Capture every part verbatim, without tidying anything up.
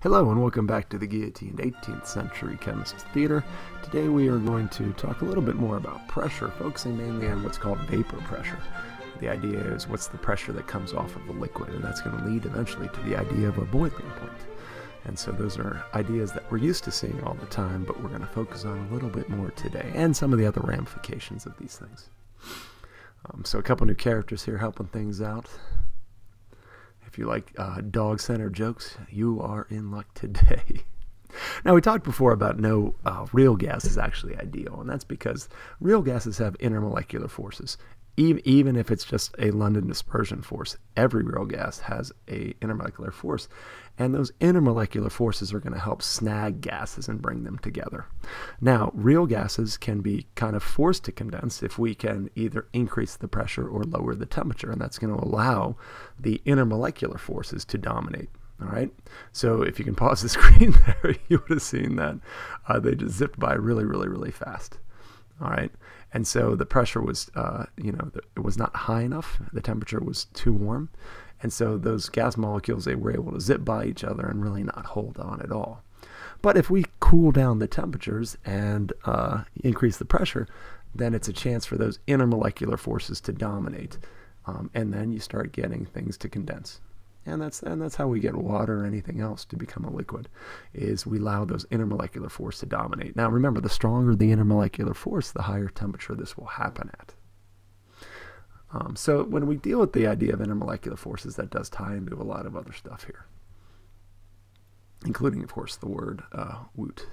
Hello and welcome back to the guillotined eighteenth century chemist theater. Today we are going to talk a little bit more about pressure, focusing mainly on what's called vapor pressure. The idea is what's the pressure that comes off of the liquid, and that's going to lead eventually to the idea of a boiling point. And so those are ideas that we're used to seeing all the time, but we're going to focus on a little bit more today, and some of the other ramifications of these things. Um, so a couple new characters here helping things out. If you like uh, dog-centered jokes, you are in luck today. Now, we talked before about no uh, real gas is actually ideal, and that's because real gases have intermolecular forces. Even, even if it's just a London dispersion force, every real gas has a intermolecular force, and those intermolecular forces are going to help snag gases and bring them together. Now, real gases can be kind of forced to condense if we can either increase the pressure or lower the temperature, and that's going to allow the intermolecular forces to dominate. All right, so if you can pause the screen there, you would have seen that uh, they just zipped by really, really, really fast. All right, and so the pressure was, uh, you know, it was not high enough. The temperature was too warm, and so those gas molecules, they were able to zip by each other and really not hold on at all. But if we cool down the temperatures and uh, increase the pressure, then it's a chance for those intermolecular forces to dominate, um, and then you start getting things to condense. And that's, and that's how we get water or anything else to become a liquid, is we allow those intermolecular force to dominate. Now remember, the stronger the intermolecular force, the higher temperature this will happen at. Um, so when we deal with the idea of intermolecular forces, that does tie into a lot of other stuff here, including, of course, the word uh, woot.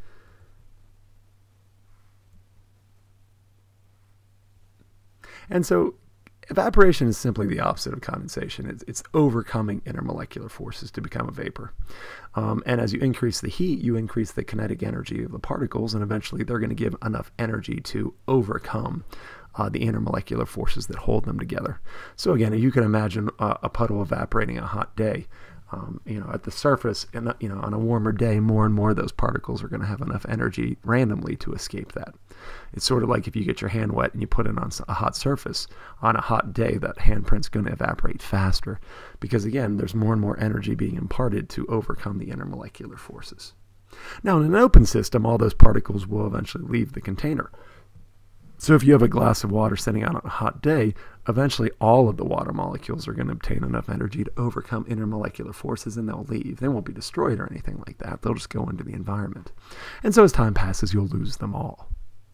And so evaporation is simply the opposite of condensation. It's, it's overcoming intermolecular forces to become a vapor. Um, and as you increase the heat, you increase the kinetic energy of the particles, and eventually they're going to give enough energy to overcome uh, the intermolecular forces that hold them together. So again, you can imagine uh, a puddle evaporating a hot day. Um, you know, at the surface, and you know, on a warmer day, more and more of those particles are going to have enough energy randomly to escape that. It's sort of like if you get your hand wet and you put it on a hot surface, on a hot day, that handprint's going to evaporate faster because, again, there's more and more energy being imparted to overcome the intermolecular forces. Now, in an open system, all those particles will eventually leave the container. So if you have a glass of water sitting out on a hot day, eventually all of the water molecules are going to obtain enough energy to overcome intermolecular forces, and they'll leave. They won't be destroyed or anything like that. They'll just go into the environment. And so as time passes, you'll lose them all.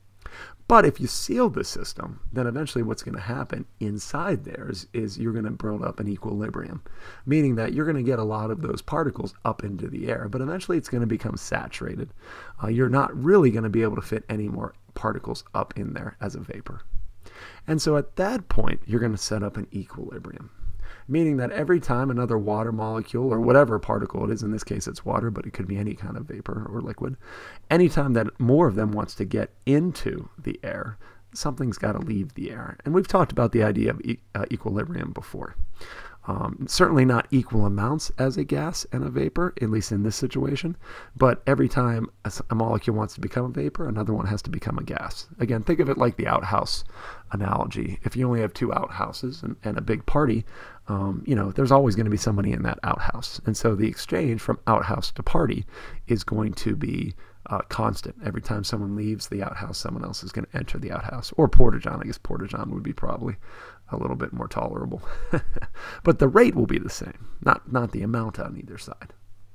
But if you seal the system, then eventually what's going to happen inside there is, is you're going to build up an equilibrium, meaning that you're going to get a lot of those particles up into the air, but eventually it's going to become saturated. Uh, you're not really going to be able to fit any more particles up in there as a vapor. And so at that point, you're going to set up an equilibrium, meaning that every time another water molecule or whatever particle it is, in this case it's water, but it could be any kind of vapor or liquid, anytime that more of them wants to get into the air, something's got to leave the air. And we've talked about the idea of e uh, equilibrium before. Um, certainly not equal amounts as a gas and a vapor, at least in this situation, but every time a, a molecule wants to become a vapor, another one has to become a gas. Again, think of it like the outhouse analogy. If you only have two outhouses and, and a big party, um, you know, there's always going to be somebody in that outhouse. And so the exchange from outhouse to party is going to be uh, constant. Every time someone leaves the outhouse, someone else is going to enter the outhouse. Or porta-john. I guess porta-john would be probably a little bit more tolerable. But the rate will be the same, not, not the amount on either side.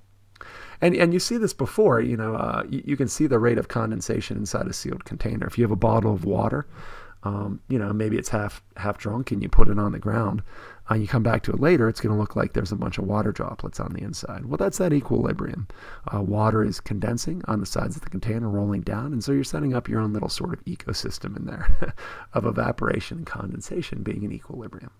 And, and you see this before, you know, uh, you, you can see the rate of condensation inside a sealed container. If you have a bottle of water, um, you know, maybe it's half, half drunk and you put it on the ground, uh, you come back to it later, it's going to look like there's a bunch of water droplets on the inside. Well, that's that equilibrium. Uh, water is condensing on the sides of the container, rolling down, and so you're setting up your own little sort of ecosystem in there of evaporation and condensation being in equilibrium.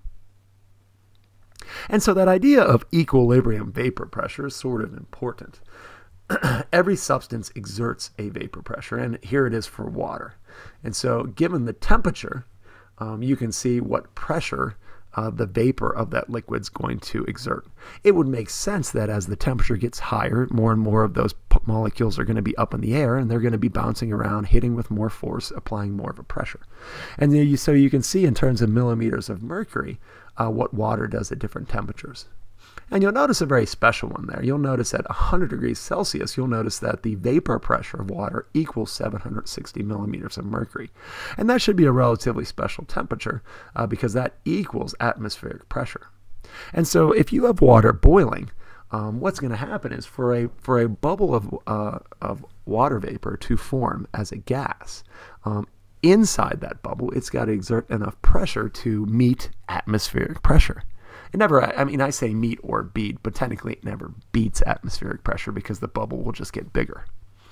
And so that idea of equilibrium vapor pressure is sort of important. Every substance exerts a vapor pressure, and here it is for water. And so given the temperature, um, you can see what pressure uh, the vapor of that liquid's going to exert. It would make sense that as the temperature gets higher, more and more of those molecules are going to be up in the air, and they're going to be bouncing around, hitting with more force, applying more of a pressure. And you, so you can see in terms of millimeters of mercury uh, what water does at different temperatures. And you'll notice a very special one there. You'll notice at one hundred degrees Celsius, you'll notice that the vapor pressure of water equals seven hundred sixty millimeters of mercury. And that should be a relatively special temperature uh, because that equals atmospheric pressure. And so if you have water boiling, um, what's going to happen is for a, for a bubble of, uh, of water vapor to form as a gas, um, inside that bubble, it's got to exert enough pressure to meet atmospheric pressure. It never, I mean, I say meet or beat, but technically it never beats atmospheric pressure because the bubble will just get bigger.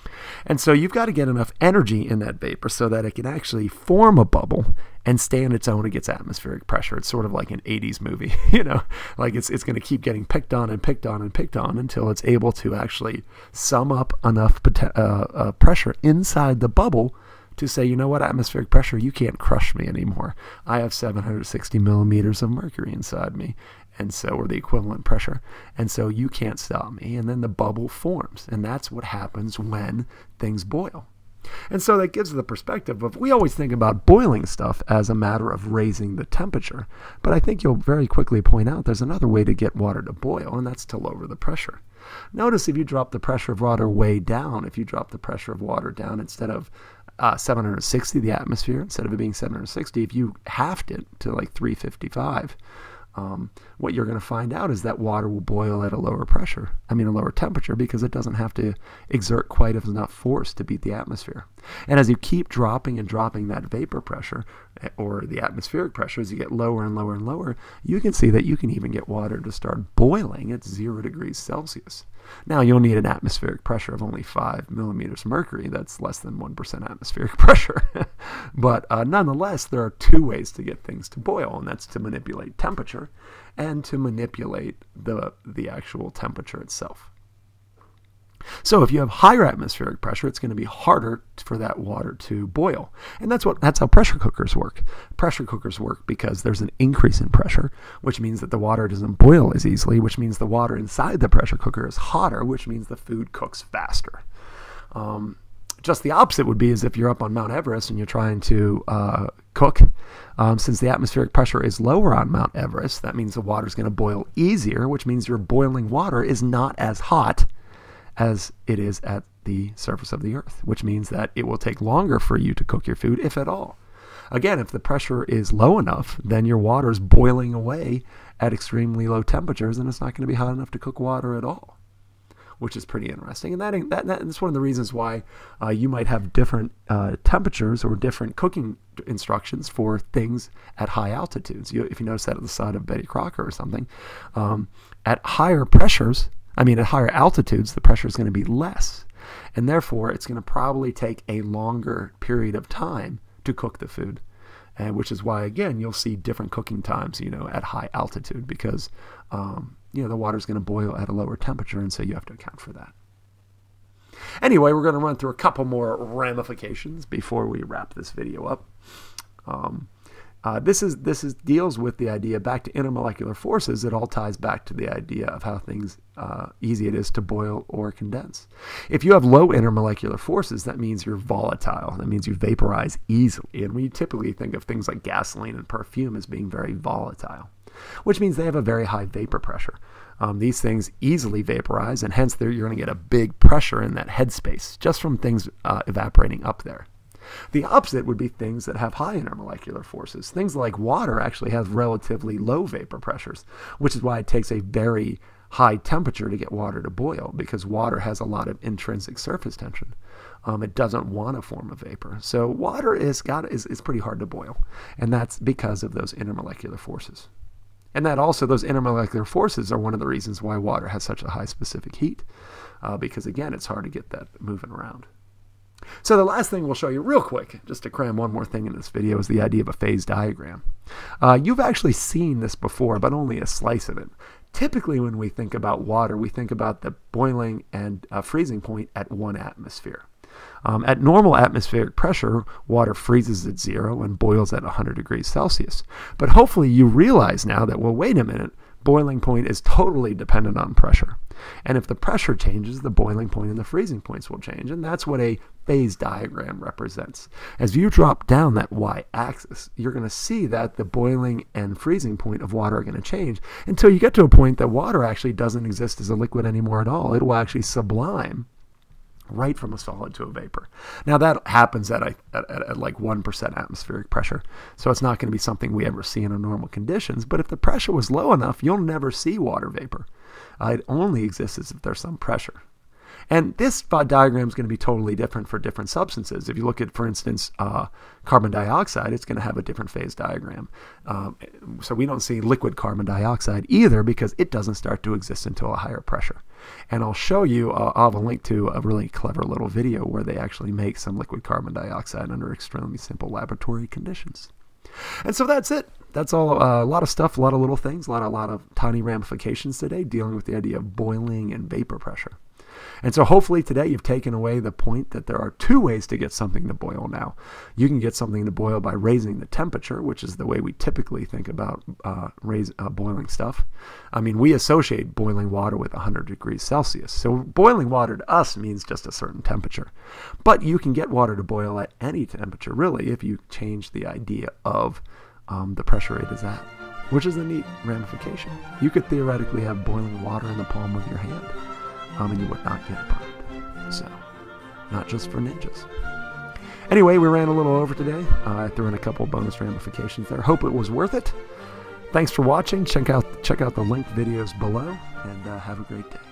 And so you've got to get enough energy in that vapor so that it can actually form a bubble and stay on its own against atmospheric pressure. It's sort of like an eighties movie, you know, like it's, it's going to keep getting picked on and picked on and picked on until it's able to actually sum up enough uh, uh, pressure inside the bubble to say, you know what, atmospheric pressure, you can't crush me anymore. I have seven hundred sixty millimeters of mercury inside me, and so, or the equivalent pressure, and so you can't stop me. And then the bubble forms, and that's what happens when things boil. And so that gives the perspective of, we always think about boiling stuff as a matter of raising the temperature, but I think you'll very quickly point out there's another way to get water to boil, and that's to lower the pressure. Notice if you drop the pressure of water way down, if you drop the pressure of water down instead of Uh, seven hundred sixty, the atmosphere, instead of it being seven hundred sixty, if you halved it to like three fifty-five, um, what you're going to find out is that water will boil at a lower pressure, I mean a lower temperature, because it doesn't have to exert quite enough force to beat the atmosphere. And as you keep dropping and dropping that vapor pressure, or the atmospheric pressure, as you get lower and lower and lower, you can see that you can even get water to start boiling at zero degrees Celsius. Now, you'll need an atmospheric pressure of only five millimeters of mercury. That's less than one percent atmospheric pressure. But uh, nonetheless, there are two ways to get things to boil, and that's to manipulate temperature and to manipulate the, the actual temperature itself. So if you have higher atmospheric pressure, it's going to be harder for that water to boil. And that's what that's how pressure cookers work. Pressure cookers work because there's an increase in pressure, which means that the water doesn't boil as easily, which means the water inside the pressure cooker is hotter, which means the food cooks faster. Um, just the opposite would be as if you're up on Mount Everest and you're trying to uh, cook. Um, since the atmospheric pressure is lower on Mount Everest, that means the water is going to boil easier, which means your boiling water is not as hot as it is at the surface of the earth, which means that it will take longer for you to cook your food, if at all. Again, if the pressure is low enough, then your water is boiling away at extremely low temperatures, and it's not going to be hot enough to cook water at all, which is pretty interesting. And that, that, that's one of the reasons why uh, you might have different uh, temperatures or different cooking instructions for things at high altitudes. You, if you notice that at the side of Betty Crocker or something, um, at higher pressures, I mean, at higher altitudes, the pressure is going to be less. And therefore, it's going to probably take a longer period of time to cook the food. And which is why, again, you'll see different cooking times, you know, at high altitude, because, um, you know, the water is going to boil at a lower temperature. And so you have to account for that. Anyway, we're going to run through a couple more ramifications before we wrap this video up. Um, Uh, this is this is deals with the idea back to intermolecular forces. It all ties back to the idea of how things uh, easy it is to boil or condense. If you have low intermolecular forces, that means you're volatile. That means you vaporize easily. And we typically think of things like gasoline and perfume as being very volatile, which means they have a very high vapor pressure. Um, these things easily vaporize, and hence you're going to get a big pressure in that headspace just from things uh, evaporating up there. The opposite would be things that have high intermolecular forces. Things like water actually have relatively low vapor pressures, which is why it takes a very high temperature to get water to boil, because water has a lot of intrinsic surface tension. Um, it doesn't want to form a vapor. So water is, got, is, is pretty hard to boil, and that's because of those intermolecular forces. And that also, those intermolecular forces are one of the reasons why water has such a high specific heat, uh, because again, it's hard to get that moving around. So the last thing we'll show you real quick, just to cram one more thing in this video, is the idea of a phase diagram. Uh, you've actually seen this before, but only a slice of it. Typically when we think about water, we think about the boiling and uh, freezing point at one atmosphere. Um, at normal atmospheric pressure, water freezes at zero and boils at one hundred degrees Celsius. But hopefully you realize now that, well, wait a minute, boiling point is totally dependent on pressure. And if the pressure changes, the boiling point and the freezing points will change. And that's what a phase diagram represents. As you drop down that y-axis, you're going to see that the boiling and freezing point of water are going to change until you get to a point that water actually doesn't exist as a liquid anymore at all. It will actually sublime right from a solid to a vapor. Now that happens at, a, at, at, at like one percent atmospheric pressure, so it's not going to be something we ever see under normal conditions, but if the pressure was low enough, you'll never see water vapor. Uh, it only exists if there's some pressure. And this diagram is going to be totally different for different substances. If you look at, for instance, uh, carbon dioxide, it's going to have a different phase diagram. Um, so we don't see liquid carbon dioxide either because it doesn't start to exist until a higher pressure. And I'll show you, uh, I'll have a link to a really clever little video where they actually make some liquid carbon dioxide under extremely simple laboratory conditions. And so that's it. That's all. Uh, a lot of stuff, a lot of little things, a lot, a lot of tiny ramifications today dealing with the idea of boiling and vapor pressure. And so hopefully today you've taken away the point that there are two ways to get something to boil now. You can get something to boil by raising the temperature, which is the way we typically think about uh, raise, uh, boiling stuff. I mean, we associate boiling water with one hundred degrees Celsius. So boiling water to us means just a certain temperature. But you can get water to boil at any temperature, really, if you change the idea of um, the pressure it is at, which is a neat ramification. You could theoretically have boiling water in the palm of your hand. Um, and you would not get burned. So, not just for ninjas. Anyway, we ran a little over today. Uh, I threw in a couple bonus ramifications there. Hope it was worth it. Thanks for watching. Check out check out the linked videos below, and uh, have a great day.